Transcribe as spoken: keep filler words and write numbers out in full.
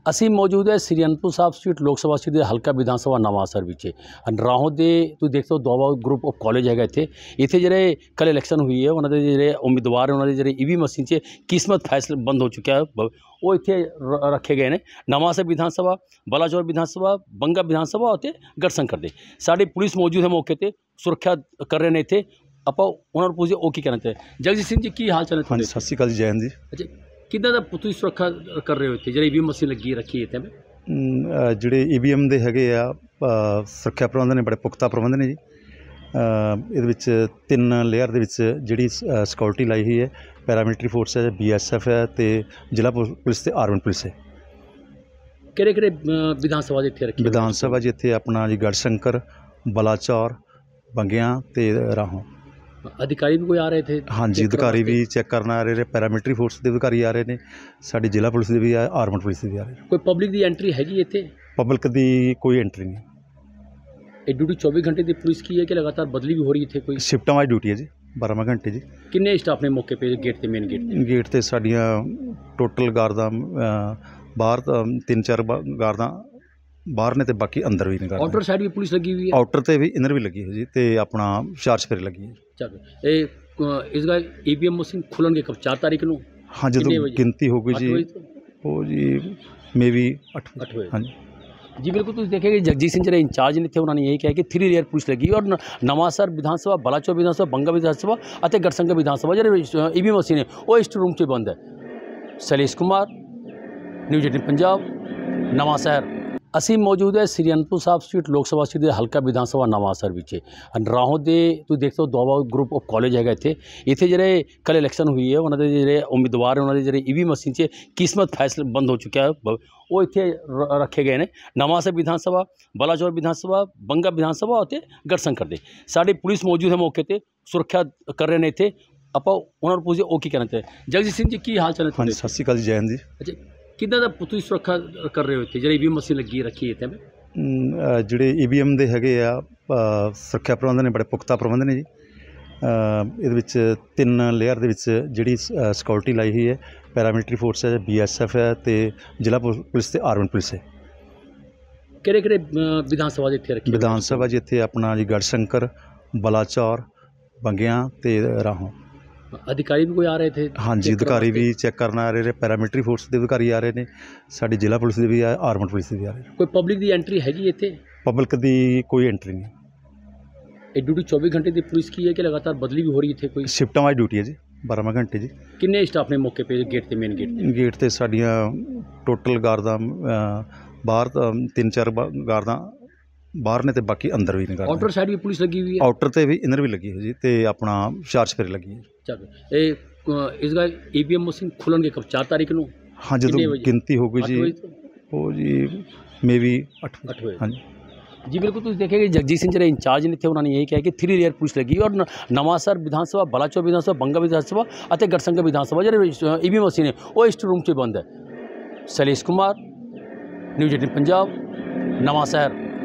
ਅਸੀਂ ਮੌਜੂਦ ਹੈ ਸ੍ਰੀ ਅਨੰਦਪੁਰ ਸਾਹਿਬ ਸਟਰੀਟ ਲੋਕ ਸਭਾ ਸੀਟ ਦੇ ਹਲਕਾ ਵਿਧਾਨ ਸਭਾ ਨਵਾਂਸਰ ਵਿੱਚ ਰਾਹੋਂ ਦੇ ਤੁਸੀਂ ਦੇਖ ਸਕਦੇ ਹੋ ਦੋਵਾ ਗਰੁੱਪ ਆਫ ਕਾਲਜ ਹੈਗਾ ਇੱਥੇ ਇੱਥੇ ਜਿਹੜੇ ਕੱਲ੍ਹ ਇਲੈਕਸ਼ਨ ਹੋਈ ਹੈ ਉਹਨਾਂ ਦੇ ਜਿਹੜੇ ਉਮੀਦਵਾਰ ਉਹਨਾਂ ਦੇ ਜਿਹੜੇ ਈ ਵੀ ਮਸ਼ੀਨ 'ਚ ਕਿਸਮਤ ਫੈਸਲਾ ਬੰਦ ਹੋ ਚੁੱਕਿਆ ਹੈ ਉਹ ਇੱਥੇ ਰ- ਰੱਖੇ ਗਏ ਨੇ ਨਵਾਂਸਰ ਵਿਧਾਨ ਸਭਾ ਬਲਾਚੌਰ ਵਿਧਾਨ ਸਭਾ ਬੰਗਾ ਵਿਧਾਨ ਸਭਾ ਅਤੇ ਗੜਸ਼ੰਕਰ ਦੇ ਸਾਡੀ ਪੁਲਿਸ ਮੌਜੂਦ ਹੈ ਮੌਕੇ 'ਤੇ ਸੁਰੱਖਿਆ ਕਰ ਰਹੇ ਨੇ ਇੱਥੇ ਆਪਾਂ ਉਹਨਾਂ ਨੂੰ ਪੁੱਛਦੇ ਉਹ ਕੀ ਕਹਿਣਾ ਚਾਹੁੰਦੇ ਜਗਜੀਤ ਸਿੰਘ ਜੀ ਕੀ ਹਾਲ ਚਾਲ ਹੈ हाँ ਤੁਹਾਡੇ जी सत श्रीकाल जी जय हिंद जी ਅੱਛਾ ਕਿੱਦਾਂ ਦਾ ਤੁਸੀਂ ਸੁਰੱਖਿਆ ਕਰ ਰਹੇ ਹੋ ਇੱਥੇ ਜਿਹੜੀ ਈ ਵੀ ਮਸ਼ੀਨ ਲੱਗੀ ਰੱਖੀ ਇੱਥੇ ਅਮ, ਅ, ਜਿਹੜੇ ਈ ਵੀ ਐਮ ਦੇ ਹੈਗੇ ਆ ਅ, ਸੁਰੱਖਿਆ ਪ੍ਰਬੰਧ ਨੇ ਬੜੇ ਪੁਖਤਾ ਪ੍ਰਬੰਧ ਨੇ ਜੀ ਅ, ਇਹਦੇ ਵਿੱਚ ਤਿੰਨ ਲੇਅਰ ਦੇ ਵਿੱਚ ਜਿਹੜੀ ਸਿਕਿਉਰਿਟੀ ਲਾਈ ਹੋਈ ਹੈ ਪੈਰਾਮਿਲਟਰੀ ਫੋਰਸ ਹੈ ਬੀ ਐਸ ਐਫ ਹੈ ਅਤੇ ਜ਼ਿਲ੍ਹਾ ਪੁ- ਪੁਲਿਸ ਅਤੇ ਆਰਮਡ ਪੁਲਿਸ ਹੈ। ਕਿਹੜੇ ਕਿਹੜੇ ਅ, ਵਿਧਾਨ ਸਭਾ ਦੇ ਇੱਥੇ ਰੱਖੀ ਹੈ? ਵਿਧਾਨ ਸਭਾ ਜੀ ਇੱਥੇ ਆਪਣਾ ਜੀ ਗੜਸ਼ੰਕਰ ਬਲਾਚੌਰ ਬੰਗਿਆਂ ਅਤੇ ਰਾਹੋਂ। ਅਧਿਕਾਰੀ ਵੀ ਕੋਈ ਆ ਰਹੇ थे ਹਾਂਜੀ check ਕਰਨ ਅਧਿਕਾਰੀ ਵਾਸਤੇ? ਵੀ ਚੈੱਕ ਕਰਨ ਆ ਰਹੇ ਨੇ ਪੈਰਾਮਿਲਟਰੀ ਫੋਰਸ ਦੇ ਅਧਿਕਾਰੀ ਆ ਰਹੇ ਨੇ ਸਾਡੀ ਜ਼ਿਲ੍ਹਾ ਪੁਲਿਸ ਦੇ ਵੀ ਆ ਆਰਮਡ ਪੁਲਿਸ ਦੇ ਵੀ ਆ ਰਹੇ ਨੇ। ਕੋਈ ਪਬਲਿਕ ਦੀ ਐਂਟਰੀ ਹੈਗੀ ਇੱਥੇ ਪਬਲਿਕ ਦੀ ਕੋਈ ਐਂਟਰੀ ਨਹੀਂ ਇਹ ਡਿਊਟੀ ਚੌਵੀ ਘੰਟੇ ਦੀ ਪੁਲਿਸ ਕੀ ਹੈ ਕਿ ਲਗਾਤਾਰ ਬਦਲੀ ਵੀ ਹੋ ਰਹੀ ਇੱਥੇ ਕੋਈ ਸ਼ਿਫਟਾਂ ਵਾਈਜ਼ ਡਿਊਟੀ ਹੈ ਜੀ ਬਾਰਾਂ ਘੰਟੇ ਜੀ। ਕਿੰਨੇ ਸਟਾਫ ਨੇ ਮੌਕੇ ਤੇ ਗੇਟ ਤੇ ਮੇਨ ਗੇਟ ਤੇ ਗੇਟ ਤੇ ਸਾਡੀਆਂ ਟੋਟਲ ਗਾਰਦਾਂ ਅ, ਬਾਹਰ ਤਾਂ ਤਿੰਨ ਚਾਰ ਬਾ- ਗਾਰਦਾਂ ਬਾਹਰ ਨੇ ਤੇ ਬਾਕੀ ਅੰਦਰ ਵੀ ਨੇ ਆਊਟਰ ਗਾਰਦਾਂ ਸਾਈਡ ਵੀ ਪੁਲਿਸ ਲੱਗੀ ਹੋਈ ਹੈ ਆਊਟਰ ਤੇ ਵੀ ਇਨਰ ਵੀ ਲੱਗੀ ਹੋਈ ਜੀ ਤੇ ਆਪਣਾ ਚਾਰ ਚੁਫੇਰੇ ਲੱਗੀ ਹੈ। ਚਲੋ ਇਹ ਅ, ਇਸ ਦਾ ਈ ਵੀ ਐਮ ਮਸ਼ੀਨ ਖੁੱਲਣਗੇ ਕਬ ਚਾਰ ਤਾਰੀਖ ਨੂੰ ਹਾਂ ਕਿੰਨੇ ਜਦੋਂ ਵਜੇ? ਗਿਣਤੀ ਹੋ ਗਈ ਅੱਠ ਜੀ ਵਜੇ ਤੋਂ? ਉਹ ਜੀ ਮੇਬੀ ਅੱਠ ਅੱਠ ਵਜੇ। ਹਾਂਜੀ ਜੀ ਬਿਲਕੁਲ ਤੁਸੀਂ ਦੇਖਿਆ ਕਿ ਜਗਜੀਤ ਸਿੰਘ ਜਿਹੜੇ ਇੰਚਾਰਜ ਨੇ ਇੱਥੇ ਉਹਨਾਂ ਨੇ ਇਹ ਕਿਹਾ ਕਿ ਥਰੀ ਲੇਅਰ ਪੁਲਿਸ ਲੱਗੀ ਔਰ ਨ- ਨਵਾਂਸਰ ਵਿਧਾਨ ਸਭਾ ਬਲਾਚੌਰ ਵਿਧਾਨ ਸਭਾ ਬੰਗਾ ਵਿਧਾਨ ਸਭਾ ਅਤੇ ਗੜਸ਼ੰਕਰ ਵਿਧਾਨ ਸਭਾ ਜਿਹੜੇ ਈ ਵੀ ਮਸ਼ੀਨ ਹੈ ਉਹ ਇਸ ਰੂਮ 'ਚ ਬੰਦ ਹੈ। Shailesh Kumar news eighteen Punjab Nawanshahr. ਅਸੀਂ ਮੌਜੂਦ ਹੈ ਸ੍ਰੀ ਅਨੰਦਪੁਰ ਸਾਹਿਬ ਸਟਰੀਟ ਲੋਕ ਸਭਾ ਸੀਟ ਦੇ ਹਲਕਾ ਵਿਧਾਨ ਸਭਾ ਨਵਾਂਸਰ ਵਿੱਚ ਰਾਹੋਂ ਦੇ ਤੁਸੀਂ ਦੇਖ ਸਕਦੇ ਹੋ ਦੋਵਾ ਗਰੁੱਪ ਆਫ ਕਾਲਜ ਹੈਗਾ ਇੱਥੇ ਇੱਥੇ ਜਿਹੜੇ ਕੱਲ੍ਹ ਇਲੈਕਸ਼ਨ ਹੋਈ ਹੈ ਉਹਨਾਂ ਦੇ ਜਿਹੜੇ ਉਮੀਦਵਾਰ ਉਹਨਾਂ ਦੇ ਜਿਹੜੇ ਈ ਵੀ ਮਸ਼ੀਨ 'ਚ ਕਿਸਮਤ ਫੈਸਲਾ ਬੰਦ ਹੋ ਚੁੱਕਿਆ ਹੈ ਉਹ ਇੱਥੇ ਰ- ਰੱਖੇ ਗਏ ਨੇ ਨਵਾਂਸਰ ਵਿਧਾਨ ਸਭਾ ਬਲਾਚੌਰ ਵਿਧਾਨ ਸਭਾ ਬੰਗਾ ਵਿਧਾਨ ਸਭਾ ਅਤੇ ਗੜਸ਼ੰਕਰ ਦੇ ਸਾਡੀ ਪੁਲਿਸ ਮੌਜੂਦ ਹੈ ਮੌਕੇ 'ਤੇ ਸੁਰੱਖਿਆ ਕਰ ਰਹੇ ਨੇ ਇੱਥੇ ਆਪਾਂ ਉਹਨਾਂ ਨੂੰ ਪੁੱਛਦੇ ਉਹ ਕੀ ਕਹਿਣਾ ਚਾਹੁੰਦੇ ਜਗਜੀਤ ਸਿੰਘ ਜੀ ਕੀ ਹਾਲ ਚਾਲ ਹੈ ਹਾਂਜੀ ਤੁਹਾਡੇ ਸਤਿ ਸ਼੍ਰੀ ਅਕਾਲ ਜੀ ਜੈ ਹਿੰਦ ਜੀ ਅੱਛਾ ਕਿੱਦਾਂ ਦਾ ਤੁਸੀਂ ਸੁਰੱਖਿਆ ਕਰ ਰਹੇ ਹੋ ਇੱਥੇ ਜਿਹੜੀ ਈ ਵੀ ਮਸ਼ੀਨ ਲੱਗੀ ਰੱਖੀ ਇੱਥੇ ਅਮ, ਅ, ਜਿਹੜੇ ਈ ਵੀ ਐਮ ਦੇ ਹੈਗੇ ਆ ਅ, ਸੁਰੱਖਿਆ ਪ੍ਰਬੰਧ ਨੇ ਬੜੇ ਪੁਖਤਾ ਪ੍ਰਬੰਧ ਨੇ ਜੀ ਅ, ਇਹਦੇ ਵਿੱਚ ਤਿੰਨ ਲੇਅਰ ਦੇ ਵਿੱਚ ਜਿਹੜੀ ਸਿਕਿਉਰਿਟੀ ਲਾਈ ਹੋਈ ਹੈ ਪੈਰਾਮਿਲਟਰੀ ਫੋਰਸ ਹੈ ਬੀ ਐਸ ਐਫ ਹੈ ਅਤੇ ਜ਼ਿਲ੍ਹਾ ਪੁ- ਪੁਲਿਸ ਅਤੇ ਆਰਮਡ ਪੁਲਿਸ ਹੈ। ਕਿਹੜੇ ਕਿਹੜੇ ਅ, ਵਿਧਾਨ ਸਭਾ ਦੇ ਇੱਥੇ ਰੱਖੀ ਹੈ? ਵਿਧਾਨ ਸਭਾ ਜੀ ਇੱਥੇ ਆਪਣਾ ਜੀ ਗੜਸ਼ੰਕਰ ਬਲਾਚੌਰ ਬੰਗਿਆਂ ਅਤੇ ਰਾਹੋਂ। ਅਧਿਕਾਰੀ ਵੀ ਕੋਈ ਆ ਰਹੇ थे ਹਾਂਜੀ check ਕਰਨ ਅਧਿਕਾਰੀ ਵਾਸਤੇ? ਵੀ ਚੈੱਕ ਕਰਨ ਆ ਰਹੇ ਨੇ ਪੈਰਾਮਿਲਟਰੀ ਫੋਰਸ ਦੇ ਅਧਿਕਾਰੀ ਆ ਰਹੇ ਨੇ ਸਾਡੀ ਜ਼ਿਲ੍ਹਾ ਪੁਲਿਸ ਦੇ ਵੀ ਆ ਆਰਮਡ ਪੁਲਿਸ ਦੇ ਵੀ ਆ ਰਹੇ ਨੇ। ਕੋਈ ਪਬਲਿਕ ਦੀ ਐਂਟਰੀ ਹੈਗੀ ਇੱਥੇ ਪਬਲਿਕ ਦੀ ਕੋਈ ਐਂਟਰੀ ਨਹੀਂ ਇਹ ਡਿਊਟੀ ਚੌਵੀ ਘੰਟੇ ਦੀ ਪੁਲਿਸ ਕੀ ਹੈ ਕਿ ਲਗਾਤਾਰ ਬਦਲੀ ਵੀ ਹੋ ਰਹੀ ਇੱਥੇ ਕੋਈ ਸ਼ਿਫਟਾਂ ਵਾਈਜ਼ ਡਿਊਟੀ ਹੈ ਜੀ ਬਾਰਾਂ ਘੰਟੇ ਜੀ। ਕਿੰਨੇ ਸਟਾਫ ਨੇ ਮੌਕੇ ਤੇ ਗੇਟ ਤੇ ਮੇਨ ਗੇਟ ਤੇ ਗੇਟ ਤੇ ਸਾਡੀਆਂ ਟੋਟਲ ਗਾਰਦਾਂ ਅ, ਬਾਹਰ ਤਾਂ ਤਿੰਨ ਚਾਰ ਬਾ- ਗਾਰਦਾਂ ਬਾਹਰ ਨੇ ਤੇ ਬਾਕੀ ਅੰਦਰ ਵੀ ਨੇ ਆਊਟਰ ਗਾਰਦਾਂ ਸਾਈਡ ਵੀ ਪੁਲਿਸ ਲੱਗੀ ਹੋਈ ਹੈ ਆਊਟਰ ਤੇ ਵੀ ਇਨਰ ਵੀ ਲੱਗੀ ਹੋਈ ਜੀ ਤੇ ਆਪਣਾ ਚਾਰ ਚੁਫੇਰੇ ਲੱਗੀ ਹੈ। ਚਲੋ ਇਹ ਅ, ਇਸ ਦਾ ਈ ਵੀ ਐਮ ਮਸ਼ੀਨ ਖੁੱਲਣਗੇ ਕਬ ਚਾਰ ਤਾਰੀਖ ਨੂੰ ਹਾਂ ਜਦੋਂ ਕਿੰਨੇ ਵਜੇ? ਗਿਣਤੀ ਹੋ ਗਈ ਅੱਠ ਜੀ ਵਜੇ ਤੋਂ? ਉਹ ਜੀ ਮੇਬੀ ਅੱਠ ਅੱਠ ਵਜੇ। ਹਾਂਜੀ ਜੀ ਬਿਲਕੁਲ ਤੁਸੀਂ ਦੇਖਿਆ ਕਿ ਜਗਜੀਤ ਸਿੰਘ ਜਿਹੜੇ ਇੰਚਾਰਜ ਨੇ ਇੱਥੇ ਉਹਨਾਂ ਨੇ ਇਹ ਕਿਹਾ ਕਿ ਥਰੀ ਲੇਅਰ ਪੁਲਿਸ ਲੱਗੀ ਔਰ ਨ- ਨਵਾਂਸਰ ਵਿਧਾਨ ਸਭਾ ਬਲਾਚੌਰ ਵਿਧਾਨ ਸਭਾ ਬੰਗਾ ਵਿਧਾਨ ਸਭਾ ਅਤੇ ਗੜਸ਼ੰਕਰ ਵਿਧਾਨ ਸਭਾ ਜਿਹੜੇ ਈ ਵੀ ਮਸ਼ੀਨ ਹੈ ਉਹ ਇਸ ਰੂਮ 'ਚ ਬੰਦ ਹੈ। Shailesh Kumar news eighteen Punjab Nawanshahr.